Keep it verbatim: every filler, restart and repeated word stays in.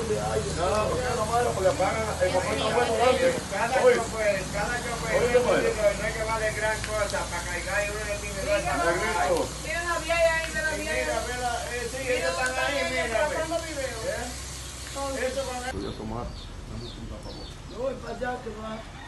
No, porque no malo, porque pagan el momento bueno antes. Cada chofer, cada chofer, no es que vale gran cosa para cargar uno de mis Negrito. Mira la vieja ahí de la Mira, vieja. mira, eh, sí, ellos están ahí, mira. Pasando video. Eso van a... Voy a tomar. Yo voy para allá que va.